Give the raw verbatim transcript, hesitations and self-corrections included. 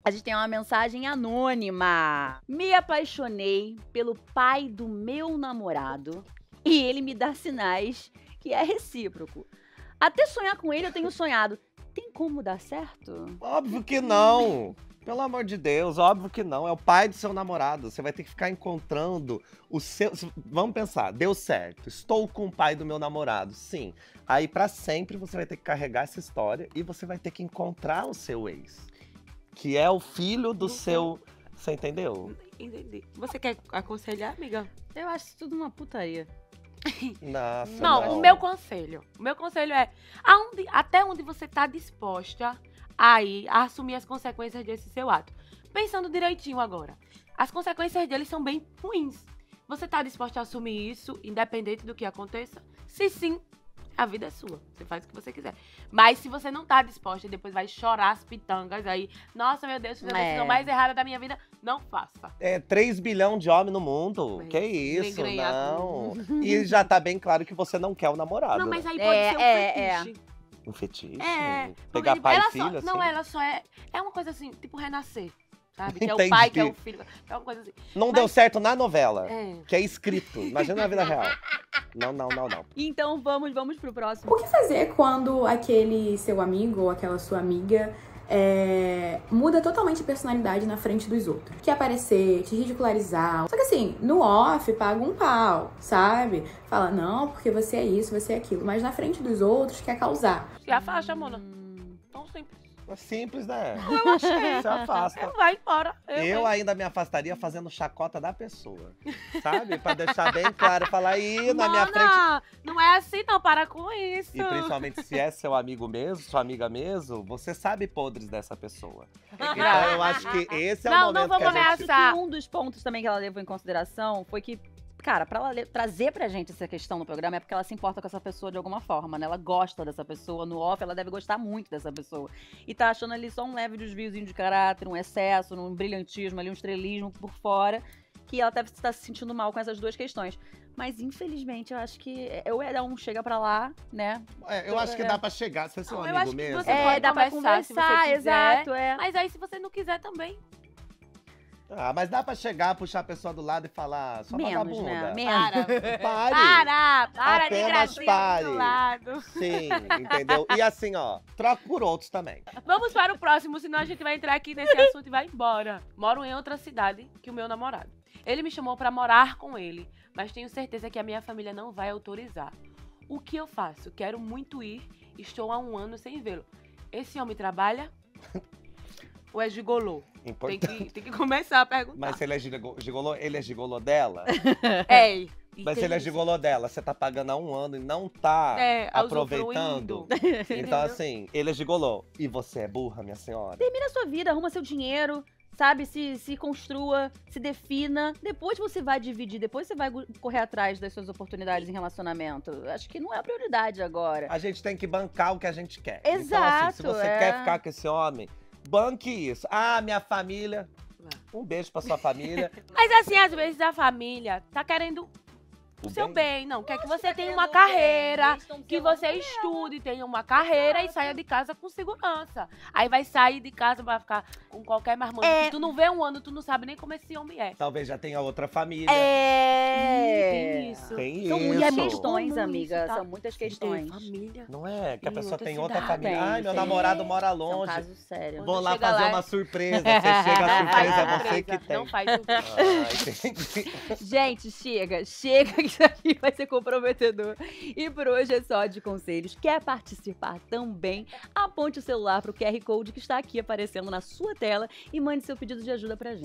A gente tem uma mensagem anônima. Me apaixonei pelo pai do meu namorado e ele me dá sinais que é recíproco. Até sonhar com ele eu tenho sonhado. Tem como dar certo? Óbvio que não. Pelo amor de Deus, óbvio que não. É o pai do seu namorado. Você vai ter que ficar encontrando o seu... Vamos pensar, deu certo. Estou com o pai do meu namorado, sim. Aí pra sempre você vai ter que carregar essa história e você vai ter que encontrar o seu ex. Que é o filho do seu... Você entendeu? Entendi. Você quer aconselhar, amiga? Eu acho isso tudo uma putaria. Nossa, Não, não. o meu conselho. O meu conselho é aonde, até onde você tá disposta a ir a assumir as consequências desse seu ato. Pensando direitinho agora. As consequências dele são bem ruins. Você tá disposta a assumir isso, independente do que aconteça? Se sim, a vida é sua. Você faz o que você quiser. Mas se você não tá disposta e depois vai chorar as pitangas aí, nossa, meu Deus, fiz a É. decisão mais errada da minha vida, não faça. É três bilhões de homens no mundo. Mas Que isso, ninguém não. E já tá bem claro que você não quer o namorado. Não, mas né? aí pode É, ser um é, é. fetiche. Um fetiche? É. Pegar porque pai ela e filho, só, Não, assim? ela só é... É uma coisa assim, tipo renascer, sabe? Que é o Entendi. pai, que é o filho. É uma coisa assim. Não Mas- deu certo na novela, É. que é escrito. Imagina na vida real. Não, não, não, não. Então vamos, vamos pro próximo. O que fazer quando aquele seu amigo ou aquela sua amiga é, muda totalmente a personalidade na frente dos outros? Quer aparecer, te ridicularizar. Só que assim, no off, paga um pau, sabe? Fala, não, porque você é isso, você é aquilo. Mas na frente dos outros, quer causar. Se afasta, Mona. Tão simples. É simples, né? Eu achei. Se afasta. Vai embora. Eu ainda me afastaria fazendo chacota da pessoa. Sabe? Pra deixar bem claro. Falar aí na minha frente. Mona, não é assim não, para com isso. E principalmente se é seu amigo mesmo, sua amiga mesmo, você sabe podres dessa pessoa. Então eu acho que esse é Não, o não momento vamos que a gente... ameaçar. E um dos pontos também que ela levou em consideração foi que, cara, pra ela le- trazer pra gente essa questão no programa é porque ela se importa com essa pessoa de alguma forma, né? Ela gosta dessa pessoa, no off ela deve gostar muito dessa pessoa. E tá achando ali só um leve desviozinho de caráter, um excesso, um brilhantismo ali, um estrelismo por fora, que ela deve estar se sentindo mal com essas duas questões. Mas, infelizmente, eu acho que eu era um chega pra lá, né? É, eu acho que dá pra chegar, se é seu Não, eu amigo acho que mesmo. você É, pode dá pra conversar, se você conversar, quiser. exato, é. Mas aí, se você não quiser também. Ah, mas dá pra chegar, puxar a pessoa do lado e falar, sua Menos, vagabunda. né? Menos. Para. Pare. Para, para de Apenas gracinha pare. do lado. Sim, entendeu? E assim, ó, troca por outros também. Vamos para o próximo, senão a gente vai entrar aqui nesse assunto e vai embora. Moro em outra cidade que o meu namorado. Ele me chamou pra morar com ele, mas tenho certeza que a minha família não vai autorizar. O que eu faço? Quero muito ir, estou há um ano sem vê-lo. Esse homem trabalha? Ou é gigolô? Tem Importante. que, tem que começar a perguntar. Mas se ele é gigo- gigolô, ele é gigolô dela? É. e Mas se tem ele é isso. gigolô dela, você tá pagando há um ano e não tá É, aproveitando. usufruindo. Então, Entendeu? assim, ele é gigolô. E você é burra, minha senhora? Termina a sua vida, arruma seu dinheiro, sabe? Se, se construa, se defina. Depois você vai dividir, depois você vai gu- correr atrás das suas oportunidades em relacionamento. Acho que não é a prioridade agora. A gente tem que bancar o que a gente quer. Então, assim, Exato, se você é. quer ficar com esse homem, banque isso. Ah, minha família. Um beijo pra sua família. Mas assim, às vezes a família tá querendo o seu bem, não. Quer que você tenha uma carreira, que você estude, tenha uma carreira e saia de casa com segurança. Aí vai sair de casa, vai ficar com qualquer marmanjo. É. que Tu não vê um ano, tu não sabe nem como esse homem é. Talvez já tenha outra família. É. Tem isso. Tem São isso. muitas Como questões, isso, amiga. tá? São muitas Tem questões. família. Não é? Que a Em pessoa outra tem outra cidade. família. Tem, Ai, meu tem. namorado mora São longe. casos sérios. Vou Quando lá chega fazer lá, uma é- surpresa. Você chega, a surpresa é Faz você que surpresa, tem. Não faz surpresa. Ah, entendi. Gente, chega, chega que isso aqui vai ser comprometedor. E por hoje é só de conselhos. Quer participar também? Aponte o celular pro Q R Code que está aqui aparecendo na sua tela e mande seu pedido de ajuda pra gente.